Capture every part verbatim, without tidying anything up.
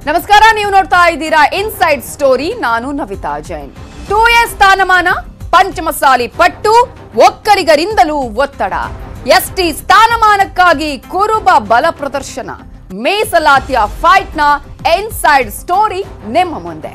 ನಮಸ್ಕಾರ, ನೀವು ನೋಡ್ತಾ ಇದ್ದೀರಾ ಇನ್ಸೈಡ್ ಸ್ಟೋರಿ. ನಾನು ನವಿತಾ ಜೈನ್. ಟೂ ಎ ಸ್ಥಾನಮಾನ, ಪಂಚಮಸಾಲಿ ಪಟ್ಟು, ಒಕ್ಕಲಿಗರಿಂದಲೂ ಒತ್ತಡ. ಎಸ್ಟಿ ಸ್ಥಾನಮಾನಕ್ಕಾಗಿ ಕುರುಬ ಬಲ ಪ್ರದರ್ಶನ. ಮೀಸಲಾತಿಯ ಫೈಟ್ ನ ಇನ್ಸೈಡ್ ಸ್ಟೋರಿ ನಿಮ್ಮ ಮುಂದೆ.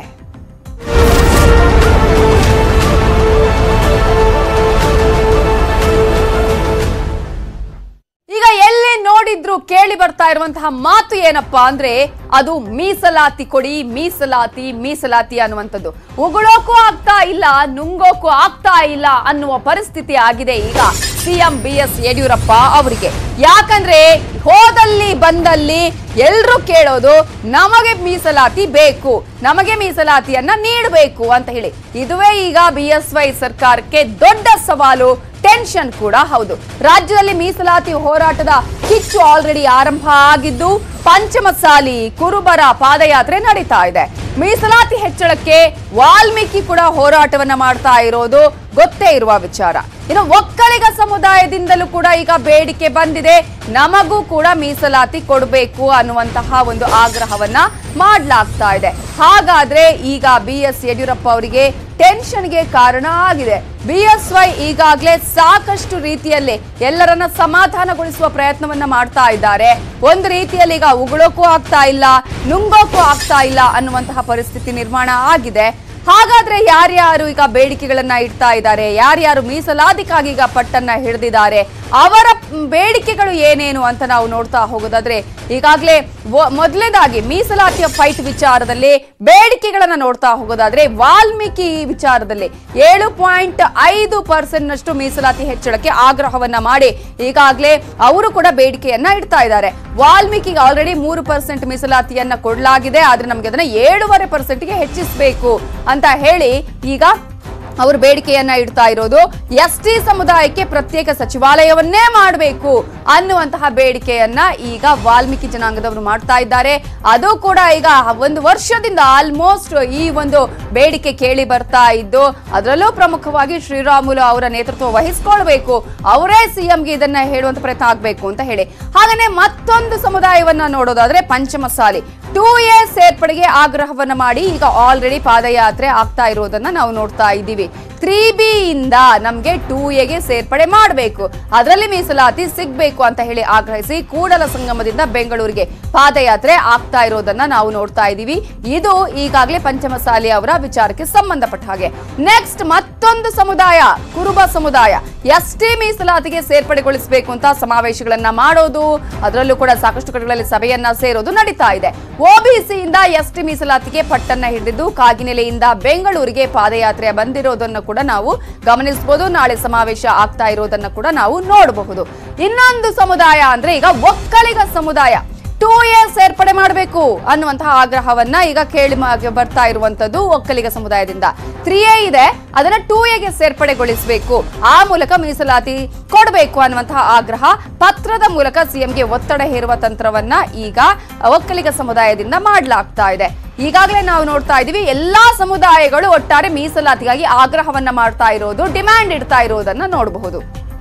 ಈಗ ಎಲ್ಲಿ ನೋಡಿದ್ರು ಕೇಳಿ ಬರ್ತಾ ಇರುವಂತಹ ಮಾತು ಏನಪ್ಪಾ ಅಂದ್ರೆ ಅದು ಮೀಸಲಾತಿ ಕೊಡಿ, ಮೀಸಲಾತಿ ಮೀಸಲಾತಿ ಅನ್ನುವಂಥದ್ದು. ಉಗುಳೋಕು ಆಗ್ತಾ ಇಲ್ಲ, ನುಂಗೋಕು ಆಗ್ತಾ ಇಲ್ಲ ಅನ್ನುವ ಪರಿಸ್ಥಿತಿ ಆಗಿದೆ ಈಗ ಸಿಎಂ ಬಿ ಎಸ್ ಯಡಿಯೂರಪ್ಪ ಅವರಿಗೆ. ಯಾಕಂದ್ರೆ ಹೋದಲ್ಲಿ ಬಂದಲ್ಲಿ ಎಲ್ರು ಕೇಳೋದು ನಮಗೆ ಮೀಸಲಾತಿ ಬೇಕು, ನಮಗೆ ಮೀಸಲಾತಿಯನ್ನ ನೀಡಬೇಕು ಅಂತ ಹೇಳಿ. ಇದುವೇ ಈಗ ಬಿ ಎಸ್ ವೈ ಸರ್ಕಾರಕ್ಕೆ ದೊಡ್ಡ ಸವಾಲು, ಟೆನ್ಷನ್ ಕೂಡ ಹೌದು. ರಾಜ್ಯದಲ್ಲಿ ಮೀಸಲಾತಿ ಹೋರಾಟದ ಕಿಚ್ಚು ಆಲ್ರೆಡಿ ಆರಂಭ ಆಗಿದ್ದು ಪಂಚಮಸಾಲಿ ಕುರುಬರ ಪಾದಯಾತ್ರೆ ನಡೀತಾ ಇದೆ. ಮೀಸಲಾತಿ ಹೆಚ್ಚಳಕ್ಕೆ ವಾಲ್ಮೀಕಿ ಕೂಡ ಹೋರಾಟವನ್ನ ಮಾಡ್ತಾ ಇರೋದು ಗೊತ್ತೇ ಇರುವ ವಿಚಾರ. ಇನ್ನು ಒಕ್ಕಲಿಗ ಸಮುದಾಯದಿಂದಲೂ ಕೂಡ ಈಗ ಬೇಡಿಕೆ ಬಂದಿದೆ, ನಮಗೂ ಕೂಡ ಮೀಸಲಾತಿ ಕೊಡಬೇಕು ಅನ್ನುವಂತಹ ಒಂದು ಆಗ್ರಹವನ್ನ ಮಾಡಲಾಗ್ತಾ ಇದೆ. ಹಾಗಾದ್ರೆ ಈಗ ಬಿ ಎಸ್ ಯಡಿಯೂರಪ್ಪ ಅವರಿಗೆ ಟೆನ್ಷನ್ಗೆ ಕಾರಣ ಆಗಿದೆ. ಬಿ ಎಸ್ ವೈ ಈಗಾಗಲೇ ಸಾಕಷ್ಟು ರೀತಿಯಲ್ಲಿ ಎಲ್ಲರನ್ನ ಸಮಾಧಾನಗೊಳಿಸುವ ಪ್ರಯತ್ನವನ್ನ ಮಾಡ್ತಾ ಇದ್ದಾರೆ. ಒಂದು ರೀತಿಯಲ್ಲಿ ಈಗ ಉಗುಳೋಕು ಆಗ್ತಾ ಇಲ್ಲ, ನುಂಗೋಕು ಆಗ್ತಾ ಇಲ್ಲ ಅನ್ನುವಂತಹ ಪರಿಸ್ಥಿತಿ ನಿರ್ಮಾಣ ಆಗಿದೆ. ಹಾಗಾದ್ರೆ ಯಾರ್ಯಾರು ಈಗ ಬೇಡಿಕೆಗಳನ್ನ ಇಡ್ತಾ ಇದ್ದಾರೆ, ಯಾರ್ಯಾರು ಮೀಸಲಾತಿಗಾಗಿ ಈಗ ಪಟ್ಟನ್ನ ಹಿಡಿದಿದ್ದಾರೆ, ಅವರ ಬೇಡಿಕೆಗಳು ಏನೇನು ಅಂತ ನಾವು ನೋಡ್ತಾ ಹೋಗೋದಾದ್ರೆ ಈಗಾಗಲೇ ಮೊದಲನೇದಾಗಿ ಮೀಸಲಾತಿಯ ಫೈಟ್ ವಿಚಾರದಲ್ಲಿ ಬೇಡಿಕೆಗಳನ್ನ ನೋಡ್ತಾ ಹೋಗೋದಾದ್ರೆ ವಾಲ್ಮೀಕಿ ವಿಚಾರದಲ್ಲಿ ಏಳು ಪಾಯಿಂಟ್ ಐದು ಪರ್ಸೆಂಟ್ ನಷ್ಟು ಮೀಸಲಾತಿ ಹೆಚ್ಚಳಕ್ಕೆ ಆಗ್ರಹವನ್ನ ಮಾಡಿ ಈಗಾಗಲೇ ಅವರು ಕೂಡ ಬೇಡಿಕೆಯನ್ನ ಇಡ್ತಾ ಇದ್ದಾರೆ. ವಾಲ್ಮೀಕಿಗೆ ಆಲ್ರೆಡಿ ಮೂರು ಪರ್ಸೆಂಟ್ ಮೀಸಲಾತಿಯನ್ನ ಕೊಡಲಾಗಿದೆ, ಆದ್ರೆ ನಮ್ಗೆ ಅದನ್ನ ಏಳೂವರೆ ಪರ್ಸೆಂಟ್ಗೆ ಹೆಚ್ಚಿಸಬೇಕು ಅಂತ ಹೇಳಿ ಈಗ ಅವರು ಬೇಡಿಕೆಯನ್ನ ಇಡ್ತಾ ಇರೋದು. ಎಸ್ ಟಿ ಸಮುದಾಯಕ್ಕೆ ಪ್ರತ್ಯೇಕ ಸಚಿವಾಲಯವನ್ನೇ ಮಾಡಬೇಕು ಅನ್ನುವಂತಹ ಬೇಡಿಕೆಯನ್ನ ಈಗ ವಾಲ್ಮೀಕಿ ಜನಾಂಗದವರು ಮಾಡ್ತಾ ಇದ್ದಾರೆ. ಅದು ಕೂಡ ಈಗ ಒಂದು ವರ್ಷದಿಂದ ಆಲ್ಮೋಸ್ಟ್ ಈ ಒಂದು ಬೇಡಿಕೆ ಕೇಳಿ ಬರ್ತಾ ಇದ್ದು, ಅದರಲ್ಲೂ ಪ್ರಮುಖವಾಗಿ ಶ್ರೀರಾಮುಲು ಅವರ ನೇತೃತ್ವ ವಹಿಸಿಕೊಳ್ಬೇಕು, ಅವರೇ ಸಿಎಂಗೆ ಇದನ್ನ ಹೇಳುವಂತ ಪ್ರಯತ್ನ ಆಗ್ಬೇಕು ಅಂತ ಹೇಳಿ. ಹಾಗೇನೆ ಮತ್ತೊಂದು ಸಮುದಾಯವನ್ನ ನೋಡೋದಾದ್ರೆ ಪಂಚಮಸಾಲಿ ಟೂ ಎ ಸೇರ್ಪಡೆಗೆ ಆಗ್ರಹವನ್ನ ಮಾಡಿ ಈಗ ಆಲ್ರೆಡಿ ಪಾದಯಾತ್ರೆ ಆಗ್ತಾ ಇರೋದನ್ನ ನಾವು ನೋಡ್ತಾ ಇದ್ದೀವಿ. ತ್ರೀ ಬಿ ಇಂದ ನಮ್ಗೆ ಟೂ ಎಗೆ ಸೇರ್ಪಡೆ ಮಾಡಬೇಕು, ಅದರಲ್ಲಿ ಮೀಸಲಾತಿ ಸಿಗ್ಬೇಕು ಅಂತ ಹೇಳಿ ಆಗ್ರಹಿಸಿ ಕೂಡಲ ಸಂಗಮದಿಂದ ಬೆಂಗಳೂರಿಗೆ ಪಾದಯಾತ್ರೆ ಆಗ್ತಾ ಇರೋದನ್ನ ನಾವು ನೋಡ್ತಾ ಇದ್ದೀವಿ. ಇದು ಈಗಾಗಲೇ ಪಂಚಮಸಾಲಿ ಅವರ ವಿಚಾರಕ್ಕೆ ಸಂಬಂಧಪಟ್ಟ ಹಾಗೆ. ನೆಕ್ಸ್ಟ್ ಮತ್ತೊಂದು ಸಮುದಾಯ ಕುರುಬ ಸಮುದಾಯ ಎಸ್ ಟಿ ಮೀಸಲಾತಿಗೆ ಸೇರ್ಪಡೆಗೊಳಿಸಬೇಕು ಅಂತ ಸಮಾವೇಶಗಳನ್ನ ಮಾಡೋದು, ಅದರಲ್ಲೂ ಕೂಡ ಸಾಕಷ್ಟು ಕಡೆಗಳಲ್ಲಿ ಸಭೆಯನ್ನ ಸೇರೋದು ನಡೀತಾ ಇದೆ. ಒಬಿಸಿಯಿಂದ ಎಸ್ ಟಿ ಮೀಸಲಾತಿಗೆ ಪಟ್ಟನ್ನ ಹಿಡಿದಿದ್ದು ಕಾಗಿನೆಲೆಯಿಂದ ಬೆಂಗಳೂರಿಗೆ ಪಾದಯಾತ್ರೆ ಬಂದಿರೋದನ್ನು ಕೂಡ ನಾವು ಗಮನಿಸಬಹುದು. ನಾಳೆ ಸಮಾವೇಶ ಆಗ್ತಾ ಇರೋದನ್ನ ಕೂಡ ನಾವು ನೋಡಬಹುದು. ಇನ್ನೊಂದು ಸಮುದಾಯ ಅಂದ್ರೆ ಈಗ ಒಕ್ಕಲಿಗ ಸಮುದಾಯ ಟೂ ಎ ಸೇರ್ಪಡೆ ಮಾಡಬೇಕು ಅನ್ನುವಂತಹ ಆಗ್ರಹವನ್ನ ಈಗ ಕೇಳಿ ಬರ್ತಾ ಇರುವಂತದ್ದು ಒಕ್ಕಲಿಗ ಸಮುದಾಯದಿಂದ. ತ್ರೀ ಎ ಇದೆ, ಅದನ್ನ ಟೂ ಎಗೆ ಸೇರ್ಪಡೆಗೊಳಿಸಬೇಕು, ಆ ಮೂಲಕ ಮೀಸಲಾತಿ ಕೊಡಬೇಕು ಅನ್ನುವಂತಹ ಆಗ್ರಹ ಪತ್ರದ ಮೂಲಕ ಸಿಎಂಗೆ ಒತ್ತಡ ಹೇರುವ ತಂತ್ರವನ್ನ ಈಗ ಒಕ್ಕಲಿಗ ಸಮುದಾಯದಿಂದ ಮಾಡಲಾಗ್ತಾ ಇದೆ. ಈಗಾಗಲೇ ನಾವು ನೋಡ್ತಾ ಇದೀವಿ ಎಲ್ಲಾ ಸಮುದಾಯಗಳು ಒಟ್ಟಾರೆ ಮೀಸಲಾತಿಗಾಗಿ ಆಗ್ರಹವನ್ನ ಮಾಡ್ತಾ ಇರೋದು, ಡಿಮ್ಯಾಂಡ್ ಇಡ್ತಾ ಇರೋದನ್ನ ನೋಡಬಹುದು.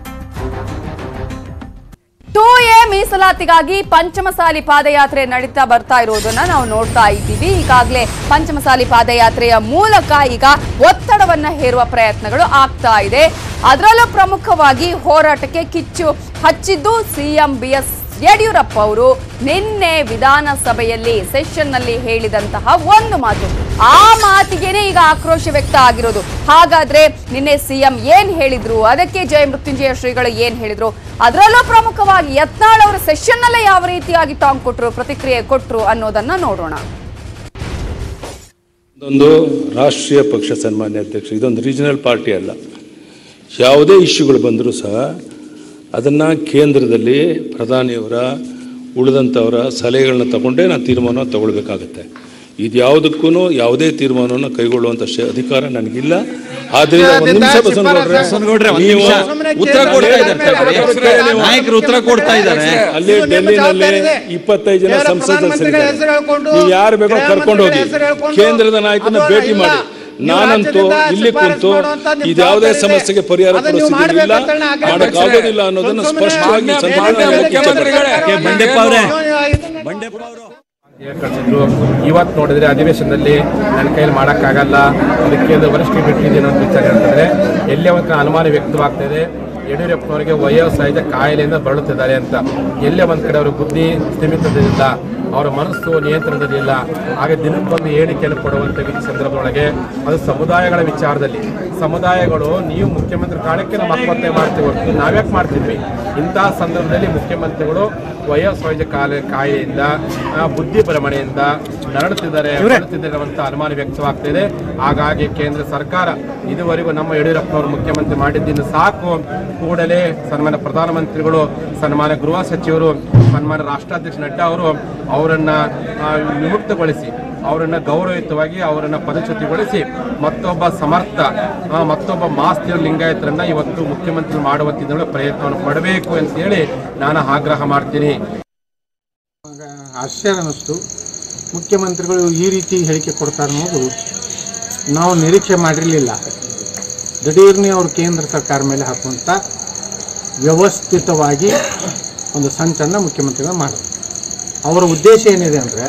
ಟೂ ಎ ಮೀಸಲಾತಿಗಾಗಿ ಪಂಚಮಸಾಲಿ ಪಾದಯಾತ್ರೆ ನಡೀತಾ ಬರ್ತಾ ಇರೋದನ್ನ ನಾವು ನೋಡ್ತಾ ಇದ್ದೀವಿ. ಈಗಾಗಲೇ ಪಂಚಮಸಾಲಿ ಪಾದಯಾತ್ರೆಯ ಮೂಲಕ ಈಗ ಒತ್ತಡವನ್ನ ಹೇರುವ ಪ್ರಯತ್ನಗಳು ಆಗ್ತಾ ಇದೆ. ಅದರಲ್ಲೂ ಪ್ರಮುಖವಾಗಿ ಹೋರಾಟಕ್ಕೆ ಕಿಚ್ಚು ಹಚ್ಚಿದ್ದು ಸಿಎಂ ಬಿ ಎಸ್ ಯಡಿಯೂರಪ್ಪ ಅವರು ನಿನ್ನೆ ವಿಧಾನಸಭೆಯಲ್ಲಿ ಸೆಷನ್ ನಲ್ಲಿ ಹೇಳಿದಂತಹ ಒಂದು ಮಾತು, ಆ ಮಾತಿಗೆನೆ ಈಗ ಆಕ್ರೋಶ ವ್ಯಕ್ತ ಆಗಿರೋದು. ಹಾಗಾದ್ರೆ ನಿನ್ನೆ ಸಿಎಂ ಏನ್ ಹೇಳಿದ್ರು, ಅದಕ್ಕೆ ಜಯ ಮೃತ್ಯುಂಜಯ ಶ್ರೀಗಳು ಏನ್ ಹೇಳಿದ್ರು, ಅದರಲ್ಲೂ ಪ್ರಮುಖವಾಗಿ ಯತ್ನಾಳ್ ಅವರ ಸೆಷನ್ ನಲ್ಲೇ ಯಾವ ರೀತಿಯಾಗಿ ಟಾಂಗ್ ಕೊಟ್ರು, ಪ್ರತಿಕ್ರಿಯೆ ಕೊಟ್ರು ಅನ್ನೋದನ್ನ ನೋಡೋಣ. ಇದೊಂದು ರಾಷ್ಟ್ರೀಯ ಪಕ್ಷ ಸನ್ಮಾನ್ಯ ಅಧ್ಯಕ್ಷ, ಇದೊಂದು ರೀಜನಲ್ ಪಾರ್ಟಿ ಅಲ್ಲ. ಯಾವುದೇ ಇಶ್ಯೂಗಳು ಬಂದರೂ ಸಹ ಅದನ್ನು ಕೇಂದ್ರದಲ್ಲಿ ಪ್ರಧಾನಿಯವರ ಉಳಿದಂಥವರ ಸಲಹೆಗಳನ್ನ ತಗೊಂಡೇ ನಾನು ತೀರ್ಮಾನ ತಗೊಳ್ಬೇಕಾಗತ್ತೆ. ಇದು ಯಾವುದಕ್ಕೂ ಯಾವುದೇ ತೀರ್ಮಾನವನ್ನು ಕೈಗೊಳ್ಳುವಂಥ ಅಧಿಕಾರ ನನಗಿಲ್ಲ. ಆದ್ದರಿಂದ ಒಂದು ನಿಮಿಷ ಬಸವನಗೌಡ್ರೆ, ನೀವು ಉತ್ತರ ಕೊಡ್ತಾ ಇದ್ದಾರೆ, ನಾಯಕರು ಉತ್ತರ ಕೊಡ್ತಾ ಇದ್ದಾರೆ. ಅಲ್ಲಿ ಡೆಲ್ಲಿನಲ್ಲಿ ಇಪ್ಪತ್ತೈದು ಜನ ಸಂಸದರಿದ್ದಾರೆ, ನೀವು ಯಾರು ಬೇಕೋ ಕರ್ಕೊಂಡು ಹೋಗಿ ಕೇಂದ್ರದ ನಾಯಕನ ಭೇಟಿ ಮಾಡಿ. ನಾನಂತೂ ಇಲ್ಲಿ ಕುಂತು ಇದ್ಯಾವುದೇ ಸಮಸ್ಯೆಗೆ ಪರಿಹಾರ ಕೊಡಿಸುವುದಿಲ್ಲ, ಮಾಡೋಕ್ಕಾಗೋದಿಲ್ಲ ಅನ್ನೋದನ್ನು ಸ್ಪಷ್ಟವಾಗಿ ಕಳಿಸಿದ್ರು. ಇವತ್ತು ನೋಡಿದ್ರೆ ಅಧಿವೇಶನದಲ್ಲಿ ನನ್ನ ಕೈಯಲ್ಲಿ ಮಾಡೋಕ್ಕಾಗಲ್ಲ, ಅದಕ್ಕೆ ವರಿಷ್ಠ ಬಿಟ್ಟಿದೆ ಅನ್ನೋ ವಿಚಾರ ಹೇಳ್ತಿದ್ರೆ ಎಲ್ಲೇ ಒಂದು ಅನುಮಾನ ವ್ಯಕ್ತವಾಗ್ತಿದೆ. ಯಡಿಯೂರಪ್ಪನವರಿಗೆ ವಯೋಸಹಜ ಕಾಯಿಲೆಯಿಂದ ಬಳಲುತ್ತಿದ್ದಾರೆ ಅಂತ. ಎಲ್ಲೇ ಒಂದು ಕಡೆ ಅವರ ಬುದ್ಧಿ ಸ್ಥಿಮಿತದಿಲ್ಲ, ಅವರ ಮನಸ್ಸು ನಿಯಂತ್ರಣದಲ್ಲಿಲ್ಲ. ಹಾಗೆ ದಿನಕ್ಕೊಂದು ಹೇಳಿಕೆಯನ್ನು ಕೊಡುವಂಥ ಸಂದರ್ಭದೊಳಗೆ ಅದು ಸಮುದಾಯಗಳ ವಿಚಾರದಲ್ಲಿ ಸಮುದಾಯಗಳು ನೀವು ಮುಖ್ಯಮಂತ್ರಿ ಕಾರಣಕ್ಕೆ ನಾವು ಆತ್ಮಹತ್ಯೆ ಮಾಡ್ತೀವಿ, ನಾವ್ಯಾಕೆ ಮಾಡ್ತಿದ್ವಿ? ಇಂತಹ ಸಂದರ್ಭದಲ್ಲಿ ಮುಖ್ಯಮಂತ್ರಿಗಳು ವಯೋಸಹಜ ಕಾಲ ಕಾಯಿಲೆಯಿಂದ ಬುದ್ಧಿ ಭ್ರಮಣೆಯಿಂದ ನರಳುತ್ತಿದ್ದಾರೆ ನರಳುತ್ತಿದ್ದಾರೆ ಅಂತ ಅನುಮಾನ ವ್ಯಕ್ತವಾಗ್ತಿದೆ. ಹಾಗಾಗಿ ಕೇಂದ್ರ ಸರ್ಕಾರ ಇದುವರೆಗೂ ನಮ್ಮ ಯಡಿಯೂರಪ್ಪನವರು ಮುಖ್ಯಮಂತ್ರಿ ಮಾಡಿದ್ದರಿಂದ ಸಾಕು, ಕೂಡಲೇ ಸನ್ಮಾನ್ಯ ಪ್ರಧಾನಮಂತ್ರಿಗಳು, ಸನ್ಮಾನ್ಯ ಗೃಹ ಸಚಿವರು, ಸನ್ಮಾನ್ಯ ರಾಷ್ಟ್ರಾಧ್ಯಕ್ಷ ನಡ್ಡಾ ಅವರು ಅವರನ್ನ ವಿಮುಕ್ತಗೊಳಿಸಿ, ಅವರನ್ನ ಗೌರವಯುತವಾಗಿ ಅವರನ್ನ ಪದಚ್ಯುತಿಗೊಳಿಸಿ ಮತ್ತೊಬ್ಬ ಸಮರ್ಥ ಮತ್ತೊಬ್ಬ ಮಾಸ್ತಿಯ ಲಿಂಗಾಯತರನ್ನ ಇವತ್ತು ಮುಖ್ಯಮಂತ್ರಿ ಮಾಡುವಂತ ಪ್ರಯತ್ನವನ್ನು ಪಡಬೇಕು ಅಂತ ಹೇಳಿ ನಾನು ಆಗ್ರಹ ಮಾಡ್ತೀನಿ. ಆಶ್ಚರ್ಯ ಅನ್ನಿಸ್ತು, ಮುಖ್ಯಮಂತ್ರಿಗಳು ಈ ರೀತಿ ಹೇಳಿಕೆ ಕೊಡ್ತಾರೆ ಅನ್ನೋದು ನಾವು ನಿರೀಕ್ಷೆ ಮಾಡಿರಲಿಲ್ಲ. ದಿಢೀರ್ನೇ ಅವರು ಕೇಂದ್ರ ಸರ್ಕಾರ ಮೇಲೆ ಹಾಕುವಂಥ ವ್ಯವಸ್ಥಿತವಾಗಿ ಒಂದು ಸಂಚನ್ನು ಮುಖ್ಯಮಂತ್ರಿಗಳು ಮಾಡಿದ್ರು. ಅವರ ಉದ್ದೇಶ ಏನಿದೆ ಅಂದರೆ,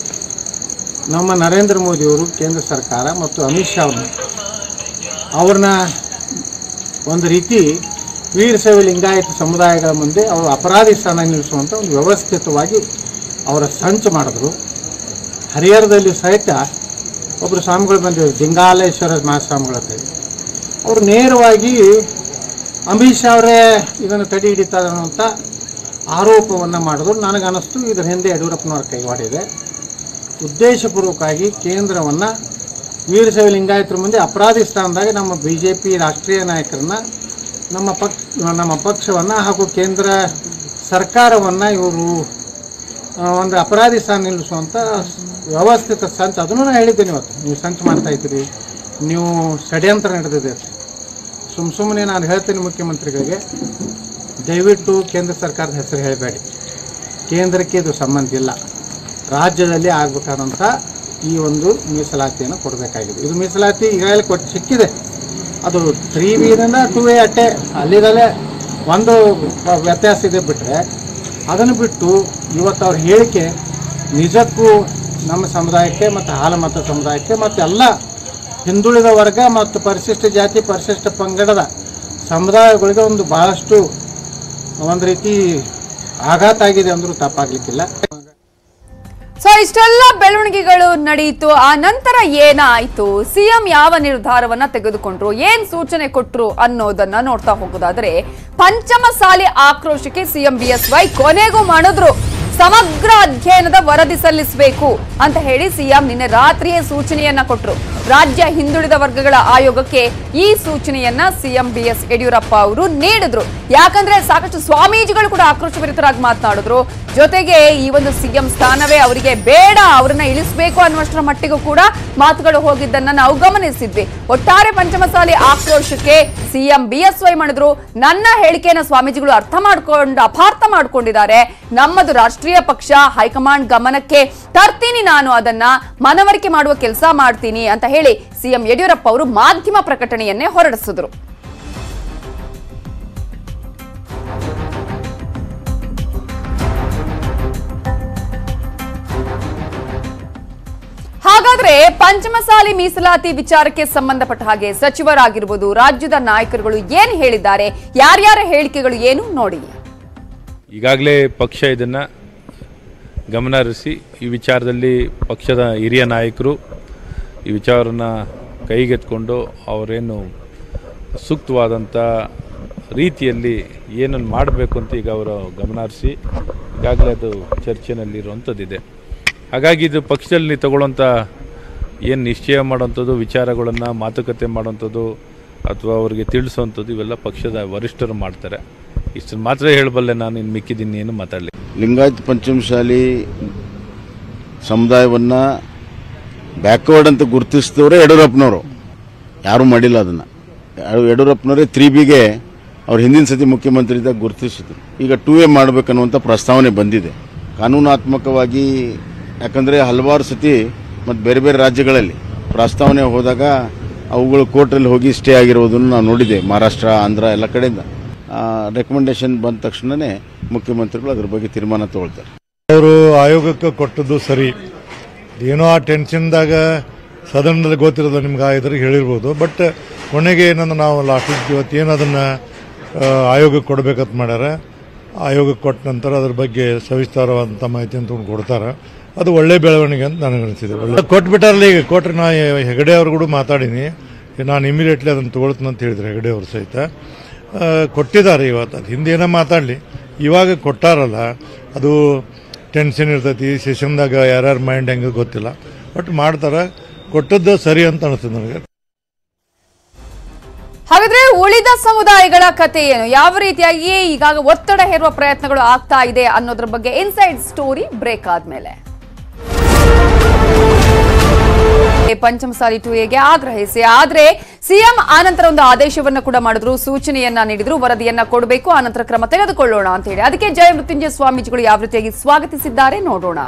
ನಮ್ಮ ನರೇಂದ್ರ ಮೋದಿಯವರು ಕೇಂದ್ರ ಸರ್ಕಾರ ಮತ್ತು ಅಮಿತ್ ಶಾ ಅವರು ಅವ್ರನ್ನ ಒಂದು ರೀತಿ ವೀರಶೈವ ಲಿಂಗಾಯತ ಸಮುದಾಯಗಳ ಮುಂದೆ ಅವರು ಅಪರಾಧಿ ಸ್ಥಾನ ನಿಲ್ಲಿಸುವಂಥ ಒಂದು ವ್ಯವಸ್ಥಿತವಾಗಿ ಅವರ ಸಂಚು ಮಾಡಿದ್ರು. ಹರಿಹರದಲ್ಲಿ ಸಹಿತ ಒಬ್ಬರು ಸ್ವಾಮಿಗಳು ಬಂದಿದ್ದರು, ದಿಂಗಾಲೇಶ್ವರ ಮಹಾಸ್ವಾಮಿಗಳ ಹತ್ರ. ಅವರು ನೇರವಾಗಿ ಅಮಿತ್ ಶಾ ಅವರೇ ಇದನ್ನು ತಡೆ ಹಿಡಿತಾರೆ ಅನ್ನುವಂಥ ಆರೋಪವನ್ನು ಮಾಡಿದ್ರು. ನನಗನ್ನಿಸ್ತು ಇದರ ಹಿಂದೆ ಯಡಿಯೂರಪ್ಪನವರ ಕೈವಾಡಿದೆ. ಉದ್ದೇಶಪೂರ್ವಕವಾಗಿ ಕೇಂದ್ರವನ್ನು ವೀರಶೈವ ಲಿಂಗಾಯತರ ಮುಂದೆ ಅಪರಾಧಿ ಸ್ಥಾನದಾಗ ನಮ್ಮ ಬಿ ಜೆ ಪಿ ರಾಷ್ಟ್ರೀಯ ನಾಯಕರನ್ನ, ನಮ್ಮ ಪಕ್ಷ ನಮ್ಮ ಪಕ್ಷವನ್ನು ಹಾಗೂ ಕೇಂದ್ರ ಸರ್ಕಾರವನ್ನು ಇವರು ಒಂದು ಅಪರಾಧಿ ಸ್ಥಾನ ನಿಲ್ಲಿಸುವಂಥ ವ್ಯವಸ್ಥಿತ ಸಂಚು. ಅದನ್ನು ನಾನು ಹೇಳಿದ್ದೇನೆ, ಇವತ್ತು ನೀವು ಸಂಚು ಮಾಡ್ತಾಯಿದ್ದೀರಿ, ನೀವು ಷಡ್ಯಂತ್ರ ನಡೆದಿದೆ. ಸುಮ್ಮ ಸುಮ್ಮನೆ ನಾನು ಹೇಳ್ತೀನಿ ಮುಖ್ಯಮಂತ್ರಿಗಳಿಗೆ, ದಯವಿಟ್ಟು ಕೇಂದ್ರ ಸರ್ಕಾರದ ಹೆಸರು ಹೇಳಬೇಡಿ. ಕೇಂದ್ರಕ್ಕೆ ಇದು ಸಂಬಂಧ ಇಲ್ಲ. ರಾಜ್ಯದಲ್ಲಿ ಆಗಬೇಕಾದಂಥ ಈ ಒಂದು ಮೀಸಲಾತಿಯನ್ನು ಕೊಡಬೇಕಾಗಿದೆ. ಇದು ಮೀಸಲಾತಿ ಈಗಾಗಲೇ ಕೊಟ್ಟು ಸಿಕ್ಕಿದೆ. ಅದು ತ್ರೀ ಬಿಯಿಂದ ಟೂ ಎ ಅಟ್ಟೆ ಅಲ್ಲಿದಲ್ಲೇ ಒಂದು ವ್ಯತ್ಯಾಸ ಇದೆ. ಬಿಟ್ಟರೆ ಅದನ್ನು ಬಿಟ್ಟು ಇವತ್ತು ಅವ್ರ ಹೇಳಿಕೆ ನಿಜಕ್ಕೂ ನಮ್ಮ ಸಮುದಾಯಕ್ಕೆ ಮತ್ತು ಹಾಲಮತ ಸಮುದಾಯಕ್ಕೆ ಮತ್ತು ಎಲ್ಲ ಹಿಂದುಳಿದ ವರ್ಗ ಮತ್ತು ಪರಿಶಿಷ್ಟ ಜಾತಿ ಪರಿಶಿಷ್ಟ ಪಂಗಡದ ಸಮುದಾಯಗಳಿಗೆ ಒಂದು ಭಾಳಷ್ಟು ಒಂದು ರೀತಿ ಆಘಾತ ಆಗಿದೆ ಅಂದರೂ ತಪ್ಪಾಗಲಿಕ್ಕಿಲ್ಲ. ಸೊ ಇಷ್ಟೆಲ್ಲ ಬೆಳವಣಿಗೆಗಳು ನಡೆಯಿತು. ಆ ನಂತರ ಏನಾಯ್ತು, ಸಿಎಂ ಯಾವ ನಿರ್ಧಾರವನ್ನ ತೆಗೆದುಕೊಂಡ್ರು, ಏನ್ ಸೂಚನೆ ಕೊಟ್ರು ಅನ್ನೋದನ್ನ ನೋಡ್ತಾ ಹೋಗೋದಾದ್ರೆ, ಪಂಚಮಸಾಲಿ ಆಕ್ರೋಶಕ್ಕೆ ಸಿಎಂ ಬಿಎಸ್ವೈ ಕೊನೆಗೂ ಮಾಡಿದ್ರು. ಸಮಗ್ರ ಅಧ್ಯಯನದ ವರದಿ ಸಲ್ಲಿಸಬೇಕು ಅಂತ ಹೇಳಿ ಸಿಎಂ ನಿನ್ನೆ ರಾತ್ರಿಯೇ ಸೂಚನೆಯನ್ನ ಕೊಟ್ಟರು. ರಾಜ್ಯ ಹಿಂದುಳಿದ ವರ್ಗಗಳ ಆಯೋಗಕ್ಕೆ ಈ ಸೂಚನೆಯನ್ನ ಸಿಎಂ ಬಿಎಸ್ ಯಡಿಯೂರಪ್ಪ ಅವರು ನೀಡಿದ್ರು. ಯಾಕಂದ್ರೆ ಸಾಕಷ್ಟು ಸ್ವಾಮೀಜಿಗಳು ಕೂಡ ಆಕ್ರೋಶಭರಿತರಾಗಿ ಮಾತನಾಡಿದ್ರು. ಜೊತೆಗೆ ಈ ಒಂದು ಸಿಎಂ ಸ್ಥಾನವೇ ಅವರಿಗೆ ಬೇಡ, ಅವರನ್ನ ಇಳಿಸಬೇಕು ಅನ್ನುವಷ್ಟರ ಮಟ್ಟಿಗೂ ಕೂಡ ಮಾತುಗಳು ಹೋಗಿದ್ದನ್ನ ನಾವು ಗಮನಿಸಿದ್ವಿ. ಒಟ್ಟಾರೆ ಪಂಚಮಸಾಲಿ ಆಕ್ರೋಶಕ್ಕೆ ಸಿಎಂ ಬಿಎಸ್ವೈ ಮಾಡಿದ್ರು. ನನ್ನ ಹೇಳಿಕೆಯನ್ನ ಸ್ವಾಮೀಜಿಗಳು ಅರ್ಥ ಮಾಡ್ಕೊಂಡು ಅಪಾರ್ಥ ಮಾಡ್ಕೊಂಡಿದ್ದಾರೆ. ನಮ್ಮದು ರಾಷ್ಟ್ರೀಯ ಪಕ್ಷ, ಹೈಕಮಾಂಡ್ ಗಮನಕ್ಕೆ ತರ್ತೀನಿ, ನಾನು ಅದನ್ನ ಮನವರಿಕೆ ಮಾಡುವ ಕೆಲಸ ಮಾಡ್ತೀನಿ ಅಂತ ಹೇಳಿ ಸಿಎಂ ಯಡಿಯೂರಪ್ಪ ಅವರು ಮಾಧ್ಯಮ ಪ್ರಕಟಣೆಯನ್ನೇ ಹೊರಡಿಸಿದ್ರು. ಹಾಗಾದ್ರೆ ಪಂಚಮಸಾಲಿ ಮೀಸಲಾತಿ ವಿಚಾರಕ್ಕೆ ಸಂಬಂಧಪಟ್ಟ ಹಾಗೆ ಸಚಿವರಾಗಿರ್ಬೋದು, ರಾಜ್ಯದ ನಾಯಕರುಗಳು ಏನ್ ಹೇಳಿದ್ದಾರೆ, ಯಾರ್ಯಾರ ಹೇಳಿಕೆಗಳು ಏನು ನೋಡಿ. ಈಗಾಗಲೇ ಪಕ್ಷ ಇದನ್ನು ಗಮನಹರಿಸಿ ಈ ವಿಚಾರದಲ್ಲಿ ಪಕ್ಷದ ಹಿರಿಯ ನಾಯಕರು ಈ ವಿಚಾರವನ್ನು ಕೈಗೆತ್ಕೊಂಡು ಅವರೇನು ಸೂಕ್ತವಾದಂಥ ರೀತಿಯಲ್ಲಿ ಏನನ್ನು ಮಾಡಬೇಕು ಅಂತ ಈಗ ಅವರು ಗಮನಹರಿಸಿ ಈಗಾಗಲೇ ಅದು ಚರ್ಚೆಯಲ್ಲಿರುವಂಥದ್ದಿದೆ. ಹಾಗಾಗಿ ಇದು ಪಕ್ಷದಲ್ಲಿ ತಗೊಳ್ಳೋಂಥ ಏನು ನಿಶ್ಚಯ ಮಾಡೋವಂಥದ್ದು, ವಿಚಾರಗಳನ್ನು ಮಾತುಕತೆ ಮಾಡೋವಂಥದ್ದು ಅಥವಾ ಅವರಿಗೆ ತಿಳಿಸೋವಂಥದ್ದು ಇವೆಲ್ಲ ಪಕ್ಷದ ವರಿಷ್ಠರು ಮಾಡ್ತಾರೆ. ಇಷ್ಟನ್ನು ಮಾತ್ರ ಹೇಳಬಲ್ಲೆ ನಾನು. ಇನ್ನು ಮಿಕ್ಕಿದ್ದೀನಿ ಏನು ಮಾತಾಡಲಿ. ಲಿಂಗಾಯತ್ ಪಂಚಮಸಾಲಿ ಸಮುದಾಯವನ್ನು ಬ್ಯಾಕ್ವರ್ಡ್ ಅಂತ ಗುರುತಿಸಿದವರೇ ಯಡಿಯೂರಪ್ಪನವರು. ಯಾರೂ ಮಾಡಿಲ್ಲ ಅದನ್ನು. ಯಡಿಯೂರಪ್ಪನವರೇ ತ್ರೀ ಬಿಗೆ ಅವ್ರು ಹಿಂದಿನ ಸತಿ ಮುಖ್ಯಮಂತ್ರಿ ಇದ್ದಾಗ ಗುರುತಿಸಿದ್ರು. ಈಗ ಟೂ ಎ ಮಾಡಬೇಕನ್ನುವಂಥ ಪ್ರಸ್ತಾವನೆ ಬಂದಿದೆ ಕಾನೂನಾತ್ಮಕವಾಗಿ. ಯಾಕಂದರೆ ಹಲವಾರು ಸತಿ ಮತ್ತು ಬೇರೆ ಬೇರೆ ರಾಜ್ಯಗಳಲ್ಲಿ ಪ್ರಸ್ತಾವನೆ ಹೋದಾಗ ಅವುಗಳು ಕೋರ್ಟಲ್ಲಿ ಹೋಗಿ ಸ್ಟೇ ಆಗಿರೋದನ್ನು ನಾವು ನೋಡಿದೆ. ಮಹಾರಾಷ್ಟ್ರ, ಆಂಧ್ರ ಎಲ್ಲ ಕಡೆಯಿಂದ ರೆಕಮೆಂಡೇಶನ್ ಬಂದ ತಕ್ಷಣವೇ ಮುಖ್ಯಮಂತ್ರಿಗಳು ಅದ್ರ ಬಗ್ಗೆ ತೀರ್ಮಾನ ತಗೊಳ್ತಾರೆ. ಅವರು ಆಯೋಗಕ್ಕೆ ಕೊಟ್ಟದ್ದು ಸರಿ. ಏನೋ ಆ ಟೆನ್ಷನ್ದಾಗ ಸದನದಲ್ಲಿ ಗೊತ್ತಿರೋದು ನಿಮ್ಗೆ ಆ ಇದ್ರಿಗೆ ಹೇಳಿರ್ಬೋದು. ಬಟ್ ಕೊನೆಗೆ ಏನಂದ್ರೆ ನಾವು ಲಾಸ್ಟ್ ಇವತ್ತು ಏನು ಅದನ್ನು ಆಯೋಗಕ್ಕೆ ಕೊಡಬೇಕಂತ ಮಾಡ್ಯಾರ. ಆಯೋಗಕ್ಕೆ ಕೊಟ್ಟ ನಂತರ ಅದ್ರ ಬಗ್ಗೆ ಸವಿಸ್ತಾರವಾದಂಥ ಮಾಹಿತಿ ಅಂತ ಕೊಡ್ತಾರೆ. ಅದು ಒಳ್ಳೆ ಬೆಳವಣಿಗೆ ಅಂತ ನನಗೆ ಅನಿಸಿದೆ. ಒಳ್ಳೆ ಕೊಟ್ಬಿಟ್ಟಾರಲ್ಲ. ಈಗ ಕೊಟ್ಟರೆ ನಾ ಹೆಗಡೆ ಅವ್ರು ಕೂಡ ಮಾತಾಡೀನಿ, ನಾನು ಇಮಿಡಿಯೇಟ್ಲಿ ಅದನ್ನು ತೊಗೊಳ್ತೀನಿ ಅಂತ ಹೇಳಿದ್ರು ಹೆಗಡೆ ಅವರು ಸಹಿತ. ಕೊಟ್ಟಿದ್ದಾರೆ ಇವತ್ತು. ಅದು ಹಿಂದೇನೋ ಮಾತಾಡಲಿ, ಇವಾಗ ಕೊಟ್ಟಾರಲ್ಲ ಅದು ಟೆನ್ಷನ್ ಇರ್ತೈತಿ. ಸೆಷನ್ದಾಗ ಯಾರ್ಯಾರ ಮೈಂಡ್ ಹೆಂಗೆ ಗೊತ್ತಿಲ್ಲ, ಬಟ್ ಮಾಡ್ತಾರೆ. ಕೊಟ್ಟದ್ದು ಸರಿ ಅಂತ ಅನಿಸ್ತದೆ ನನಗೆ. ಹಾಗಾದ್ರೆ ಉಳಿದ ಸಮುದಾಯಗಳ ಕಥೆ ಏನು, ಯಾವ ರೀತಿಯಾಗಿ ಈಗಾಗ ಒತ್ತಡ ಹೇರುವ ಪ್ರಯತ್ನಗಳು ಆಗ್ತಾ ಇದೆ ಅನ್ನೋದ್ರ ಬಗ್ಗೆ ಇನ್ಸೈಡ್ ಸ್ಟೋರಿ ಬ್ರೇಕ್ ಆದ್ಮೇಲೆ. ಪಂಚಮಸಾಲಿ ಟೂ ಎಗೆ ಆಗ್ರಹಿಸಿ ಆದ್ರೆ ಸಿಎಂ ಆನಂತರ ಒಂದು ಆದೇಶವನ್ನ ಕೂಡ ಮಾಡಿದ್ರು, ಸೂಚನೆಯನ್ನ ನೀಡಿದ್ರು, ವರದಿಯನ್ನ ಕೊಡಬೇಕು, ಆನಂತರ ಕ್ರಮ ತೆಗೆದುಕೊಳ್ಳೋಣ ಅಂತ ಹೇಳಿ. ಅದಕ್ಕೆ ಜಯ ಮೃತ್ಯುಂಜಯ ಸ್ವಾಮೀಜಿಗಳು ಯಾವ ರೀತಿಯಾಗಿ ಸ್ವಾಗತಿಸಿದ್ದಾರೆ ನೋಡೋಣ.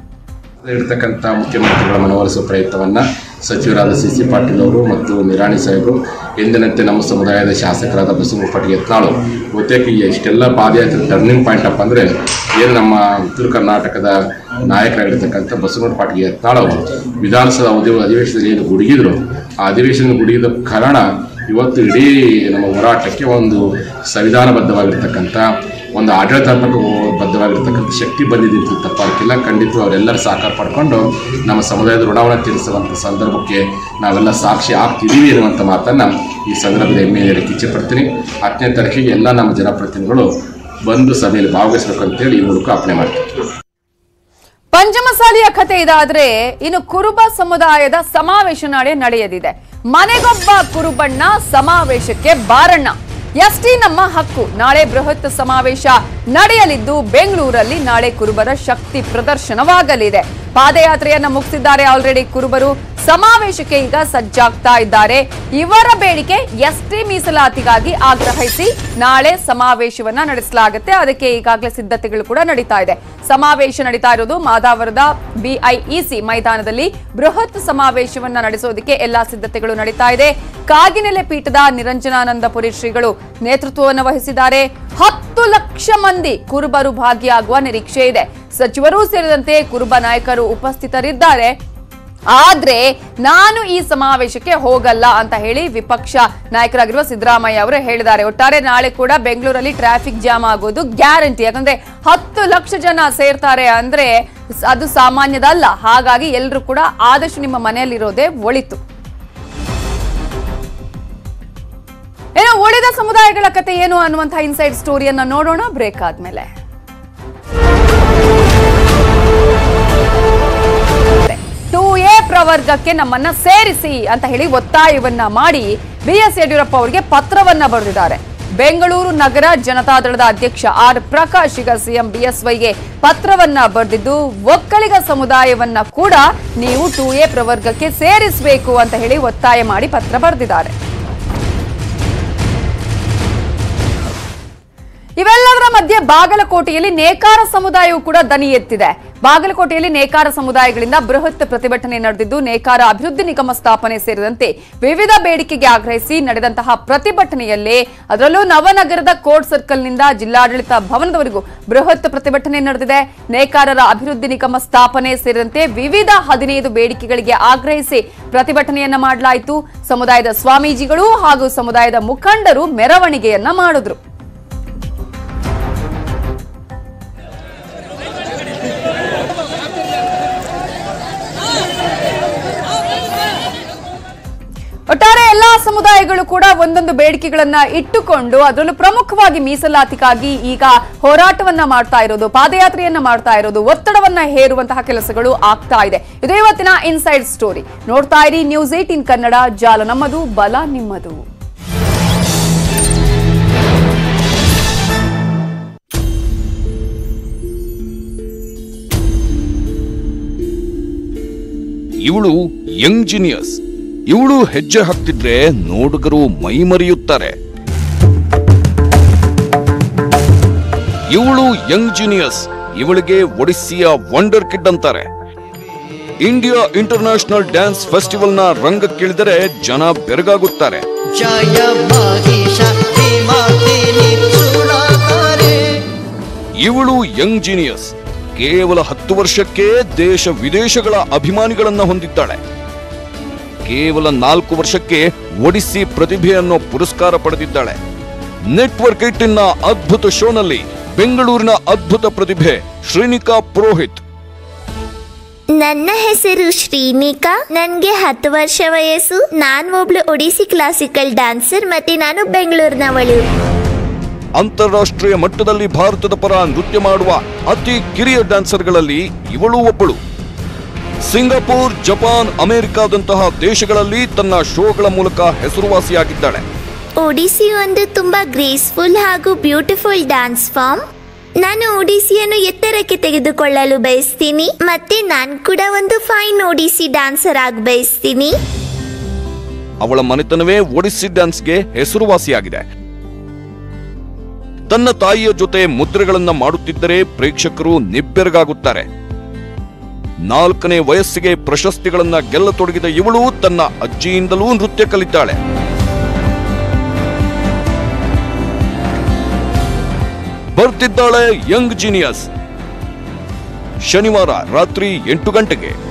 ಇರತಕ್ಕಂಥ ಮುಖ್ಯಮಂತ್ರಿಗಳ ಮನವೊಲಿಸುವ ಪ್ರಯತ್ನವನ್ನ ಸಚಿವರಾದ ಸಿ ಸಿ ಪಾಟೀಲ್ ಅವರು ಮತ್ತು ನಿರಾಣಿ ಸಾಹೇಬರು ಎಂದಿನಂತೆ ನಮ್ಮ ಸಮುದಾಯದ ಶಾಸಕರಾದ ಬಸವರಾಜ ಪಾಟೀಲ್ ಯತ್ನಾಳ್ ಬಹುತೇಕ ಇಷ್ಟೆಲ್ಲ ಪಾದಯಾತ್ರೆ ಟರ್ನಿಂಗ್ ಪಾಯಿಂಟ್ ಅಪ್ ಅಂದರೆ ಏನು ನಮ್ಮ ಉತ್ತರ ಕರ್ನಾಟಕದ ನಾಯಕರಾಗಿರ್ತಕ್ಕಂಥ ಬಸವರಾಜ ಪಾಟೀಲ್ ಯತ್ನಾಳ್ ಅವರು ವಿಧಾನಸಭಾ ಅಧಿವೇಶನದಲ್ಲಿ ಏನು ಗುಡುಗಿದ್ರು, ಆ ಅಧಿವೇಶನ ಗುಡುಗಿದ ಕಾರಣ ಇವತ್ತು ಇಡೀ ನಮ್ಮ ಹೋರಾಟಕ್ಕೆ ಒಂದು ಸಂವಿಧಾನಬದ್ಧವಾಗಿರ್ತಕ್ಕಂಥ ಒಂದು ಆಡಳಿತಾತ್ಮಕ ಬದ್ಧವಾಗಿರ್ತಕ್ಕಂಥ ಶಕ್ತಿ ಬಂದಿದೆ ಅಂತ ತಪ್ಪಾಗಿಲ್ಲ. ಖಂಡಿತ ಅವರೆಲ್ಲರೂ ಸಹಕಾರ ಪಡ್ಕೊಂಡು ನಮ್ಮ ಸಮುದಾಯದ ಋಣವನ್ನು ತೀರಿಸುವಂಥ ಸಂದರ್ಭಕ್ಕೆ ನಾವೆಲ್ಲ ಸಾಕ್ಷಿ ಆಗ್ತಿದ್ದೀವಿ ಎನ್ನುವಂಥ ಮಾತನ್ನು ಈ ಸಂದರ್ಭದಲ್ಲಿ ಹೆಮ್ಮೆ ಹೇಳಕ್ಕೆ ಇಚ್ಛೆಪಡ್ತೀನಿ. ಹತ್ತನೇ ತಾರೀಕಿಗೆ ಎಲ್ಲ ನಮ್ಮ ಜನಪ್ರತಿನಿಧಿಗಳು ಬಂದು ಸಭೆಯಲ್ಲಿ ಭಾಗವಹಿಸಬೇಕು ಅಂತೇಳಿ ಈ ಮೂಲಕ ಅರ್ಪಣೆ ಮಾಡ್ತೀವಿ. ಪಂಚಮಸಾಲಿಯ ಕಥೆ ಇದಾದ್ರೆ ಇನ್ನು ಕುರುಬ ಸಮುದಾಯದ ಸಮಾವೇಶ ನಾಳೆ ನಡೆಯಲಿದೆ. ಮನೆಗೊಬ್ಬ ಕುರುಬಣ್ಣ ಸಮಾವೇಶಕ್ಕೆ ಬಾರಣ್ಣ. ಎಸ್ಟಿ ನಮ್ಮ ಹಕ್ಕು ನಾಳೆ ಬೃಹತ್ ಸಮಾವೇಶ ನಡೆಯಲಿದ್ದು ಬೆಂಗಳೂರಲ್ಲಿ ನಾಳೆ ಕುರುಬರ ಶಕ್ತಿ ಪ್ರದರ್ಶನವಾಗಲಿದೆ. ಪಾದಯಾತ್ರೆಯನ್ನ ಮುಗಿಸಿದ್ದಾರೆ ಆಲ್ರೆಡಿ ಕುರುಬರು. ಸಮಾವೇಶಕ್ಕೆ ಈಗ ಸಜ್ಜಾಗ್ತಾ ಇದ್ದಾರೆ. ಇವರ ಬೇಡಿಕೆ ಎಸ್ಟಿ ಮೀಸಲಾತಿಗಾಗಿ ಆಗ್ರಹಿಸಿ ನಾಳೆ ಸಮಾವೇಶವನ್ನ ನಡೆಸಲಾಗುತ್ತೆ. ಅದಕ್ಕೆ ಈಗಾಗಲೇ ಸಿದ್ಧತೆಗಳು ಕೂಡ ನಡೀತಾ ಇದೆ. ಸಮಾವೇಶ ನಡೀತಾ ಇರೋದು ಮಾದಾವರದ ಬಿಐಇಸಿ ಮೈದಾನದಲ್ಲಿ. ಬೃಹತ್ ಸಮಾವೇಶವನ್ನ ನಡೆಸೋದಕ್ಕೆ ಎಲ್ಲಾ ಸಿದ್ಧತೆಗಳು ನಡೀತಾ ಇದೆ. ಕಾಗಿನೆಲೆ ಪೀಠದ ನಿರಂಜನಾನಂದಪುರಿ ಶ್ರೀಗಳು ನೇತೃತ್ವವನ್ನು ವಹಿಸಿದ್ದಾರೆ. ಹತ್ತು ಲಕ್ಷ ಮಂದಿ ಕುರುಬರು ಭಾಗಿಯಾಗುವ ನಿರೀಕ್ಷೆ ಇದೆ. ಸಚಿವರು ಸೇರಿದಂತೆ ಕುರುಬ ನಾಯಕರು ಉಪಸ್ಥಿತರಿದ್ದಾರೆ. ಆದ್ರೆ ನಾನು ಈ ಸಮಾವೇಶಕ್ಕೆ ಹೋಗಲ್ಲ ಅಂತ ಹೇಳಿ ವಿಪಕ್ಷ ನಾಯಕರಾಗಿರುವ ಸಿದ್ದರಾಮಯ್ಯ ಅವರು ಹೇಳಿದ್ದಾರೆ. ಒಟ್ಟಾರೆ ನಾಳೆ ಕೂಡ ಬೆಂಗಳೂರಲ್ಲಿ ಟ್ರಾಫಿಕ್ ಜಾಮ್ ಆಗೋದು ಗ್ಯಾರಂಟಿ. ಯಾಕಂದ್ರೆ ಹತ್ತು ಲಕ್ಷ ಜನ ಸೇರ್ತಾರೆ ಅಂದ್ರೆ ಅದು ಸಾಮಾನ್ಯದಲ್ಲ. ಹಾಗಾಗಿ ಎಲ್ಲರೂ ಕೂಡ ಆದಷ್ಟು ನಿಮ್ಮ ಮನೆಯಲ್ಲಿರೋದೇ ಒಳಿತು. ಏನೋ ಉಳಿದ ಸಮುದಾಯಗಳ ಕತೆ ಏನು ಅನ್ನುವಂತಹ ಇನ್ಸೈಡ್ ಸ್ಟೋರಿಯನ್ನ ನೋಡೋಣ ಬ್ರೇಕ್ ಆದ್ಮೇಲೆ. ಟೂ ಎ ಪ್ರವರ್ಗಕ್ಕೆ ನಮ್ಮನ್ನ ಸೇರಿಸಿ ಅಂತ ಹೇಳಿ ಒತ್ತಾಯವನ್ನ ಮಾಡಿ ಬಿ ಎಸ್ ಯಡಿಯೂರಪ್ಪ ಅವರಿಗೆ ಪತ್ರವನ್ನ ಬರೆದಿದ್ದಾರೆ. ಬೆಂಗಳೂರು ನಗರ ಜನತಾದಳದ ಅಧ್ಯಕ್ಷ ಆರ್ ಪ್ರಕಾಶ್ ಈಗ ಸಿಎಂ ಬಿಎಸ್ವೈಗೆ ಪತ್ರವನ್ನ ಬರೆದಿದ್ದು ಒಕ್ಕಲಿಗ ಸಮುದಾಯವನ್ನ ಕೂಡ ನೀವು ಟೂ ಎ ಪ್ರವರ್ಗಕ್ಕೆ ಸೇರಿಸಬೇಕು ಅಂತ ಹೇಳಿ ಒತ್ತಾಯ ಮಾಡಿ ಪತ್ರ ಬರೆದಿದ್ದಾರೆ. ಇವೆಲ್ಲದರ ಮಧ್ಯೆ ಬಾಗಲಕೋಟೆಯಲ್ಲಿ ನೇಕಾರ ಸಮುದಾಯವು ಕೂಡ ದನಿ ಎತ್ತಿದೆ. ಬಾಗಲಕೋಟೆಯಲ್ಲಿ ನೇಕಾರ ಸಮುದಾಯಗಳಿಂದ ಬೃಹತ್ ಪ್ರತಿಭಟನೆ ನಡೆದಿದ್ದು ನೇಕಾರ ಅಭಿವೃದ್ಧಿ ನಿಗಮ ಸ್ಥಾಪನೆ ಸೇರಿದಂತೆ ವಿವಿಧ ಬೇಡಿಕೆಗೆ ಆಗ್ರಹಿಸಿ ನಡೆದಂತಹ ಪ್ರತಿಭಟನೆಯಲ್ಲೇ ಅದರಲ್ಲೂ ನವನಗರದ ಕೋರ್ಟ್ ಸರ್ಕಲ್ನಿಂದ ಜಿಲ್ಲಾಡಳಿತ ಭವನದವರೆಗೂ ಬೃಹತ್ ಪ್ರತಿಭಟನೆ ನಡೆದಿದೆ. ನೇಕಾರರ ಅಭಿವೃದ್ಧಿ ನಿಗಮ ಸ್ಥಾಪನೆ ಸೇರಿದಂತೆ ವಿವಿಧ ಹದಿನೈದು ಬೇಡಿಕೆಗಳಿಗೆ ಆಗ್ರಹಿಸಿ ಪ್ರತಿಭಟನೆಯನ್ನ ಮಾಡಲಾಯಿತು. ಸಮುದಾಯದ ಸ್ವಾಮೀಜಿಗಳು ಹಾಗೂ ಸಮುದಾಯದ ಮುಖಂಡರು ಮೆರವಣಿಗೆಯನ್ನ ಮಾಡಿದ್ರು. ಒಟ್ಟಾರೆ ಎಲ್ಲಾ ಸಮುದಾಯಗಳು ಕೂಡ ಒಂದೊಂದು ಬೇಡಿಕೆಗಳನ್ನ ಇಟ್ಟುಕೊಂಡು ಅದರಲ್ಲೂ ಪ್ರಮುಖವಾಗಿ ಮೀಸಲಾತಿಗಾಗಿ ಈಗ ಹೋರಾಟವನ್ನ ಮಾಡ್ತಾ ಇರೋದು, ಪಾದಯಾತ್ರೆಯನ್ನ ಮಾಡ್ತಾ ಇರೋದು, ಒತ್ತಡವನ್ನ ಹೇರುವಂತಹ ಕೆಲಸಗಳು ಆಗ್ತಾ ಇದೆ. ಇದು ಇವತ್ತಿನ ಇನ್ಸೈಡ್ ಸ್ಟೋರಿ. ನೋಡ್ತಾ ಇರಿ ನ್ಯೂಸ್ ಏಟೀನ್ ಕನ್ನಡ, ಜಾಲ ನಮ್ಮದು, ಬಲ ನಿಮ್ಮದು. ಇವಳು ಯಂಗ್ ಜೀನಿಯಸ್. ಇವಳು ಹೆಜ್ಜೆ ಹಾಕ್ತಿದ್ರೆ ನೋಡುಗರು ಮೈಮರೆಯುತ್ತಾರೆ. ಇವಳು ಯಂಗ್ ಜೀನಿಯಸ್. ಇವಳಿಗೆ ಒಡಿಸ್ಸಿಯ ವಂಡರ್ ಕಿಡ್ ಅಂತಾರೆ. ಇಂಡಿಯಾ ಇಂಟರ್ನ್ಯಾಷನಲ್ ಡ್ಯಾನ್ಸ್ ಫೆಸ್ಟಿವಲ್ ನ ರಂಗಕ್ಕಿಳಿದರೆ ಜನ ಬೆರಗಾಗುತ್ತಾರೆ. ಇವಳು ಯಂಗ್ ಜೀನಿಯಸ್. ಕೇವಲ ಹತ್ತು ವರ್ಷಕ್ಕೆ ದೇಶ ವಿದೇಶಗಳ ಅಭಿಮಾನಿಗಳನ್ನ ಹೊಂದಿದ್ದಾಳೆ. ಕೇವಲ ನಾಲ್ಕು ವರ್ಷಕ್ಕೆ ಒಡಿಸ್ಸಿ ಪ್ರತಿಭೆ ಅನ್ನೋ ಪುರಸ್ಕಾರ ಪಡೆದಿದ್ದಾಳೆ. ನೆಟ್ವರ್ಕ್ ಏಟಿನ್ನ ಅದ್ಭುತ ಶೋನಲ್ಲಿ ಬೆಂಗಳೂರಿನ ಅದ್ಭುತ ಪ್ರತಿಭೆ ಶ್ರೀನಿಕಾ ಪುರೋಹಿತ್. ನನ್ನ ಹೆಸರು ಶ್ರೀನಿಕಾ, ನನಗೆ ಹತ್ತು ವರ್ಷ ವಯಸ್ಸು. ನಾನು ಒಬ್ಳು ಒಡಿಸ್ಸಿ ಕ್ಲಾಸಿಕಲ್ ಡ್ಯಾನ್ಸರ್ ಮತ್ತೆ ನಾನು ಬೆಂಗಳೂರಿನವಳು. ಅಂತಾರಾಷ್ಟ್ರೀಯ ಮಟ್ಟದಲ್ಲಿ ಭಾರತದ ಪರ ನೃತ್ಯ ಮಾಡುವ ಅತಿ ಕಿರಿಯ ಡ್ಯಾನ್ಸರ್ಗಳಲ್ಲಿ ಇವಳು ಒಬ್ಬಳು. ಸಿಂಗಾಪುರ್, ಜಪಾನ್, ಅಮೆರಿಕಾದಂತಹ ದೇಶಗಳಲ್ಲಿ ತನ್ನ ಶೋಗಳ ಮೂಲಕ ಹೆಸರುವಾಸಿಯಾಗಿದ್ದಾಳೆ. ಒಡಿಸ್ಸಿ ಒಂದು ತುಂಬಾ ಗ್ರೇಸ್ಫುಲ್ ಹಾಗೂ ಬ್ಯೂಟಿಫುಲ್ ಡ್ಯಾನ್ಸ್ ಫಾರ್ಮ್. ನಾನು ಒಡಿಸ್ಸಿಯನ್ನು ಎತ್ತರಕ್ಕೆ ತೆಗೆದುಕೊಳ್ಳಲು ಬಯಸ್ತೀನಿ ಮತ್ತೆ ನಾನು ಕೂಡ ಒಂದು ಫೈನ್ ಒಡಿಸ್ಸಿ ಡ್ಯಾನ್ಸರ್ ಆಗಿ ಬಯಸ್ತೀನಿ. ಅವಳ ಮನೆತನವೇ ಒಡಿಸ್ಸಿ ಡ್ಯಾನ್ಸ್ಗೆ ಹೆಸರುವಾಸಿಯಾಗಿದೆ. ತನ್ನ ತಾಯಿಯ ಜೊತೆ ಮುದ್ರೆಗಳನ್ನ ಮಾಡುತ್ತಿದ್ದರೆ ಪ್ರೇಕ್ಷಕರು ನಿಬ್ಬೆರಗಾಗುತ್ತಾರೆ. ನಾಲ್ಕನೇ ವಯಸ್ಸಿಗೆ ಪ್ರಶಸ್ತಿಗಳನ್ನ ಗೆಲ್ಲತೊಡಗಿದ ಇವಳು ತನ್ನ ಅಜ್ಜಿಯಿಂದಲೂ ನೃತ್ಯ ಕಲಿತಾಳೆ. ಬರ್ತಿದ್ದಾಳೆ ಯಂಗ್ ಜೀನಿಯಸ್. ಶನಿವಾರ ರಾತ್ರಿ ಎಂಟು ಗಂಟೆಗೆ.